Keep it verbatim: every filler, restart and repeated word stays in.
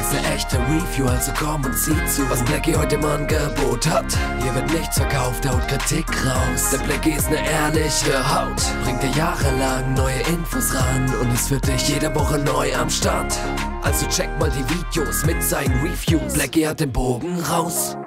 ist eine echte Review, also komm und sieh zu, was Blackie heute im Angebot hat. Hier wird nichts verkauft, haut Kritik raus. Der Blackie ist eine ehrliche Haut, bringt dir jahrelang neue Infos ran und ist für dich jede Woche neu am Start. Also check mal die Videos mit seinen Reviews. Blackie hat den Bogen raus.